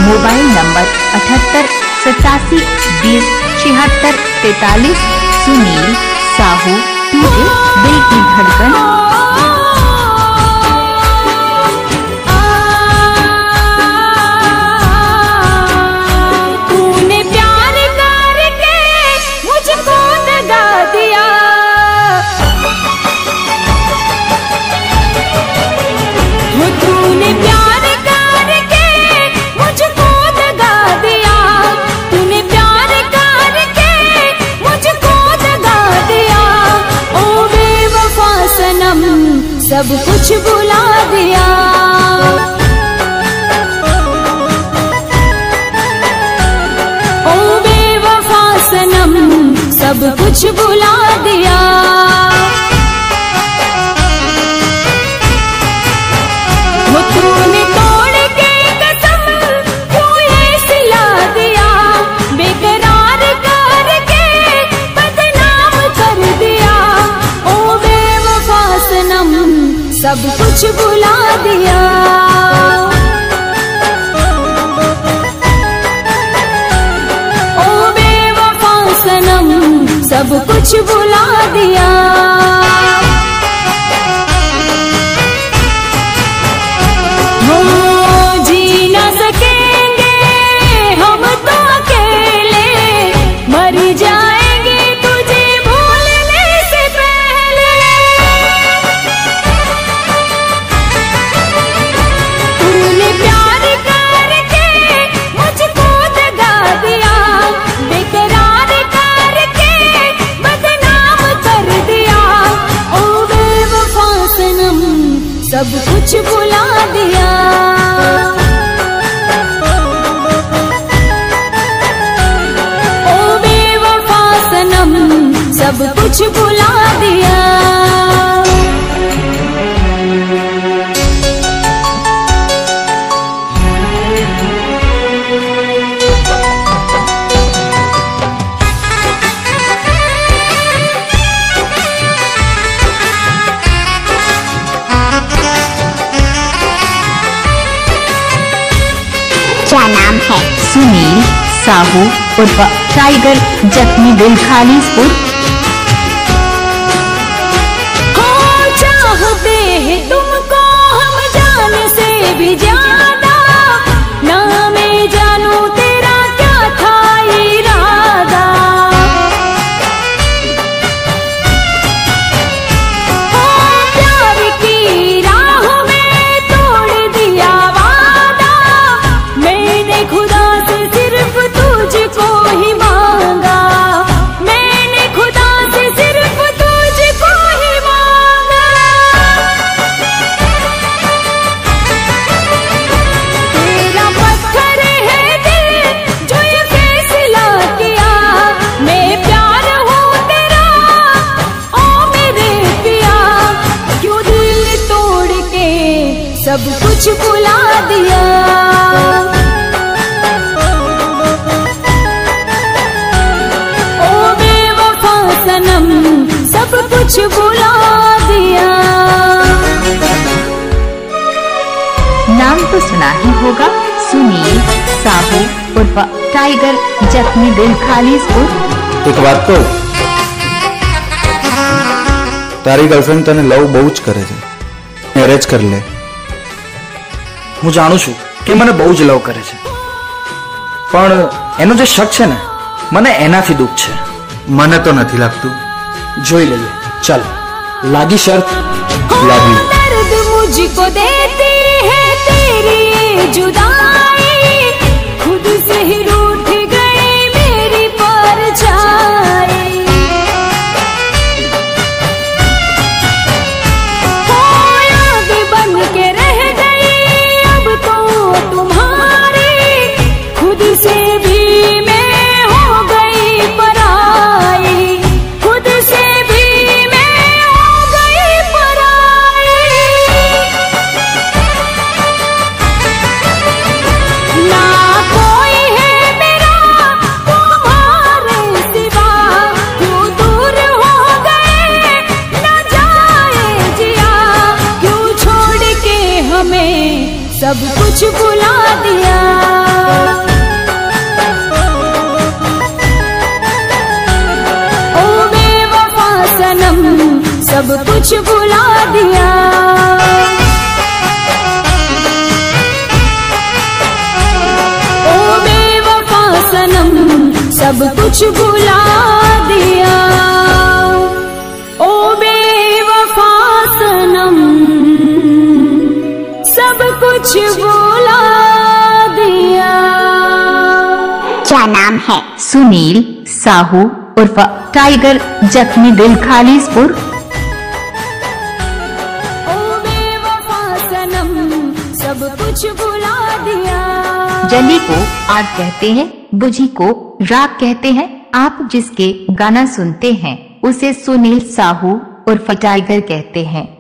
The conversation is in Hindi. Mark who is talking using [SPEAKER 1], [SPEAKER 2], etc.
[SPEAKER 1] Mobile number 78 87 20 76 43। Sunil Sahu DJ दिल की धड़कन।
[SPEAKER 2] सब कुछ भुला दिया, ओ बेवफा सनम सब कुछ भुला दिया। वो तूने तोड़ के कसम क्यों ये सिला दिया, बेकरार करके बदनाम कर दिया। ओ बेवफा सनम सब कुछ भुला दिया, ओ बेवफा सनम सब कुछ भुला दिया। हो जी न सकेंगे हम तो अकेले, मर जाएंगे तुझे भूलने से पहले। तूने प्यार करके मुझको दगा दिया, बेकरार करके बदनाम कर दिया। ओ बेवफा सनम सब कुछ भुला दिया, ओ बेवफा सनम सब कुछ भुला दिया।
[SPEAKER 1] क्या नाम है? सुनील साहू उर्फ टाइगर, जख्मी दिल खालिसपुर।
[SPEAKER 2] चाहते हैं तुमको हम जान से भी ज्यादा, ना मैं जानू तेरा क्या था इरादा। प्यार की राह में तोड़ दिया वादा, मैंने खुदा से सिर्फ तुझको ही मांगा, मैंने खुदा से सिर्फ तुझको ही मांगा। तेरा पत्थर है दिल जो ये फैसला किया, मैं प्यार हूँ तेरा ओ मेरे पिया। क्यों दिल तोड़ के सब कुछ भुला दिया, ओ बेवफा सनम सब कुछ भुला दिया।
[SPEAKER 1] नाम तो सुना ही होगा, सुनील साहू उर्फ टाइगर, जख्मी दिल खालिसपुर।
[SPEAKER 3] एक बात तो તારી ગર્લફ્રેન્ડ તને લવ બહુ જ કરે છે, મેરેજ કરી લે।
[SPEAKER 4] હું જાણું છું કે મને બહુ જ લવ કરે છે, પણ એનો જે શક છે ને, મને એનાથી દુઃખ છે।
[SPEAKER 3] મને તો નથી લાગતું।
[SPEAKER 4] જોઈ લઈએ, ચાલ લાગી શરત?
[SPEAKER 3] લાગી।
[SPEAKER 2] दर्द मुझको देती है तेरी ये जुदाई, खुद से ही रूठ गई मेरी परछाई। याद बन के रह गई अब तो तुम्हारी, खुद से भी मैं हो गई पराई, खुद से भी मैं हो गई पराई। ना कोई है मेरा तुम्हारे सिवा, क्यों दूर हो गए न जाए जिया, क्यों छोड़ के हमें सब कुछ भुला दिया। सब कुछ भुला दिया। ओ बेवफा सनम सब कुछ भुला दिया।
[SPEAKER 1] क्या नाम है? सुनील साहू उर्फ टाइगर, जख्मी दिल, खालिसपुर।
[SPEAKER 2] ओ बेवफा सनम सब कुछ भुला दिया।
[SPEAKER 1] जली को आग कहते हैं, बुझी को राख कहते हैं। आप जिसके गाना सुनते हैं उसे सुनील साहू उर्फ टाइगर कहते हैं।